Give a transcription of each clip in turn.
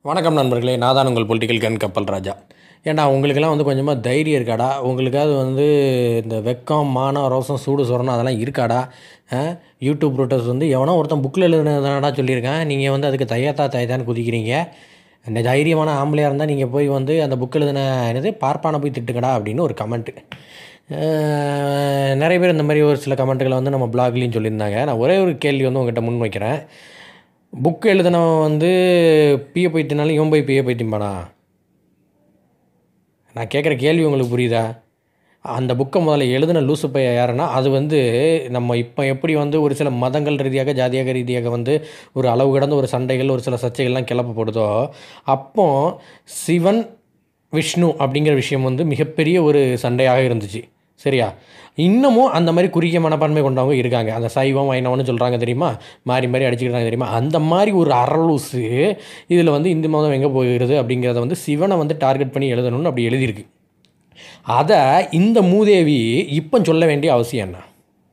வணக்கம் நண்பர்களே, நான் தான் உங்கள் பொலிட்டிக்கல் கன் கப்பல் ராஜா. ஏன்டா உங்களுக்கெல்லாம் வந்து கொஞ்சமாக தைரியம் இருக்காடா? உங்களுக்காவது வந்து இந்த வெக்கம், மானம், ரோசம், சூடு சொரணம் அதெல்லாம் இருக்காடா? யூடியூப் ப்ரூட்டஸ் வந்து எவனோ ஒருத்தன் புக்கில் எழுதுனதானடா சொல்லியிருக்கான். நீங்கள் வந்து அதுக்கு தையத்தான்னு குதிக்கிறீங்க. இந்த தைரியமான ஆம்பளையாக இருந்தால் நீங்கள் போய் வந்து அந்த புக் எழுதின என்னது பார்ப்பானை போய் திட்டுங்கடா அப்படின்னு ஒரு கமெண்ட்டு. நிறைய பேர் இந்த மாதிரி ஒரு சில கமெண்ட்டுகளை வந்து நம்ம பிளாக்லேயும் சொல்லியிருந்தாங்க. நான் ஒரே ஒரு கேள்வி வந்து உங்கள்கிட்ட முன் வைக்கிறேன். புக் எழுதினவன் வந்து பிஏ பைத்தியனாலும் இவன் போய் பிஏ பைத்தியம்பானா? நான் கேட்குற கேள்வி உங்களுக்கு புரியுதா? அந்த புக்கை முதல்ல எழுதின லூசு பைய யாருன்னா, அது வந்து நம்ம இப்போ எப்படி வந்து ஒரு சில மதங்கள் ரீதியாக, ஜாதியாக ரீதியாக வந்து ஒரு அளவு கடந்த ஒரு சண்டைகள், ஒரு சில சர்ச்சைகள்லாம் கிளப்பப்படுதோ, அப்போ சிவன், விஷ்ணு அப்படிங்கிற விஷயம் வந்து மிகப்பெரிய ஒரு சண்டையாக இருந்துச்சு. சரியா? இன்னமும் அந்த மாதிரி குறுகிய மனப்பான்மை கொண்டவங்க இருக்காங்க. அந்த சைவம் வைணவம்னு சொல்கிறாங்க தெரியுமா? மாறி மாறி அடிச்சுக்கிறாங்க தெரியுமா? அந்த மாதிரி ஒரு அரலூசு இதில் வந்து இந்து மதம் எங்கே போகிறது அப்படிங்கிறத வந்து சிவனை வந்து டார்கெட் பண்ணி எழுதணும்னு அப்படி எழுதியிருக்கு. அதை இந்த மூதேவி இப்போ சொல்ல வேண்டிய அவசியம் என்ன?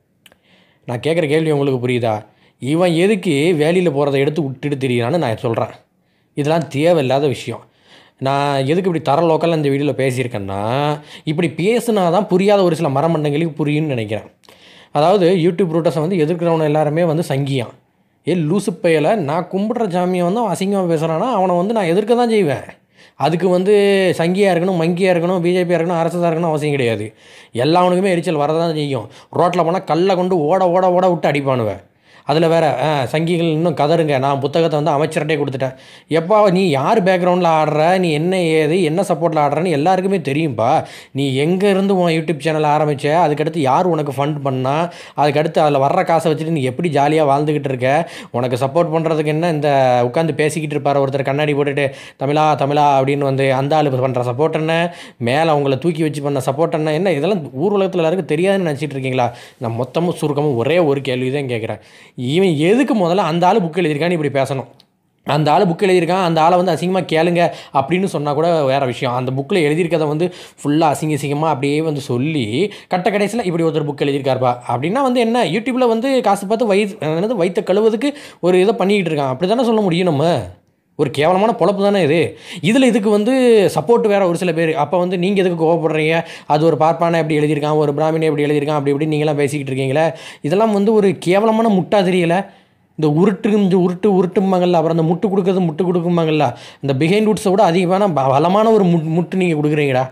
நான் கேட்குற கேள்வி உங்களுக்கு புரியுதா? இவன் எதுக்கு வேலையில் போகிறத எடுத்து விட்டுட்டு தெரியுறான்னு நான் சொல்கிறேன். இதெல்லாம் தேவையில்லாத விஷயம். நான் எதுக்கு இப்படி தர லோக்கலில் இந்த வீடியோவில் பேசியிருக்கேன்னா, இப்படி பேசுனா தான் புரியாத ஒரு சில மரமண்டங்களுக்கு புரியும்னு நினைக்கிறேன். அதாவது யூடியூப் ரூட்டஸை வந்து எதிர்க்கிறவனை எல்லாருமே வந்து சங்கியான். லூசு பையலை நான் கும்பிட்ற சாமியை வந்து அவன் அசிங்கமாக பேசுகிறான்னா அவனை வந்து நான் எதிர்க்க தான் செய்வேன். அதுக்கு வந்து சங்கியாக இருக்கணும், மங்கியாக இருக்கணும், பிஜேபியாக இருக்கணும், ஆர்எஸ்எஸ்ஸாக இருக்கணும் அவசியம் கிடையாது. எல்லாவனுக்குமே எரிச்சல் வரதான் செய்யும். ரோட்டில் போனால் கல்லை கொண்டு ஓட ஓட ஓட விட்டு அடிப்பானுவேன். அதில் வேறு சங்கிகள் இன்னும் கதருங்க. நான் புத்தகத்தை வந்து அமைச்சர்கிட்டே கொடுத்துட்டேன். எப்பா நீ யார் பேக்ரவுண்டில் ஆடுற, நீ என்ன ஏது என்ன சப்போர்ட்டில் ஆடுறன்னு எல்லாருக்குமே தெரியும்ப்பா. நீ எங்கே இருந்து உன் யூடியூப் சேனல் ஆரம்பித்த, அதுக்கடுத்து யார் உனக்கு ஃபண்ட் பண்ணால், அதுக்கடுத்து அதில் வர்ற காசை வச்சுட்டு நீ எப்படி ஜாலியாக வாழ்ந்துக்கிட்டு இருக்க, உனக்கு சப்போர்ட் பண்ணுறதுக்கு என்ன இந்த உட்காந்து பேசிக்கிட்டு இருப்பார் ஒருத்தர் கண்ணாடி போட்டுட்டு தமிழா தமிழா அப்படின்னு வந்து அந்த ஆள் பண்ணுற சப்போர்ட் என்ன, மேலே அவங்கள தூக்கி வச்சு பண்ண சப்போர்ட் என்ன, இதெல்லாம் ஊர் உலகத்தில் எல்லாருக்கும் தெரியாதுன்னு நினச்சிட்டு இருக்கீங்களா? நான் மொத்தமும் சுருக்கமும் ஒரே ஒரு கேள்வி தான் கேட்குறேன். இவன் எதுக்கு முதல்ல அந்த ஆள் புக் எழுதியிருக்கான்னு இப்படி பேசணும்? அந்த ஆள் புக் எழுதியிருக்கான், அந்த ஆளை வந்து அசிங்கமாக கேளுங்க அப்படின்னு சொன்னால் கூட வேறு விஷயம். அந்த புக்கில் எழுதியிருக்கதை வந்து ஃபுல்லாக அசிங்கமாக அப்படியே வந்து சொல்லி கடைசியில் இப்படி ஒருத்தர் புக் எழுதியிருக்காருப்பா அப்படின்னா வந்து என்ன, யூடியூப்பில் வந்து காசு பார்த்து வயிற்ற கழுவுறதுக்கு ஒரு இதை பண்ணிக்கிட்டு இருக்கான். அப்படி தானே சொல்ல முடியும். நம்ம ஒரு கேவலமான பொழப்பு தானே இது. இதில் இதுக்கு வந்து சப்போர்ட் வேறு ஒரு சில பேர். அப்போ வந்து நீங்கள் எதுக்கு கோவப்படுறீங்க? அது ஒரு பார்ப்பானை எப்படி எழுதியிருக்கான், ஒரு பிராமணி எப்படி எழுதியிருக்கான், அப்படி இப்படி நீங்களாம் பேசிக்கிட்டு இருக்கீங்களே. இதெல்லாம் வந்து ஒரு கேவலமான முட்டா தெரியல. இந்த உருட்டும்பாங்கல்ல, அப்புறம் அந்த முட்டு கொடுக்கும்பாங்கல்ல, இந்த பிஹைண்ட் வுட்ஸை விட அதிகமான பலமான ஒரு முட்டு நீங்கள் கொடுக்குறீங்கடா.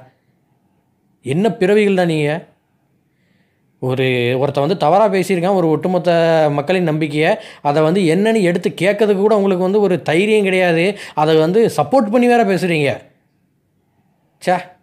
என்ன பிறவிகள்டா நீங்கள்? ஒருத்த வந்து தவறாக பேசியிருக்கான், ஒரு ஒட்டுமொத்த மக்களின் நம்பிக்கையை, அதை வந்து என்னன்னு எடுத்து கேட்கறதுக்கு கூட உங்களுக்கு வந்து ஒரு தைரியம் கிடையாது. அதை வந்து சப்போர்ட் பண்ணி வேறு பேசுகிறீங்க. சே.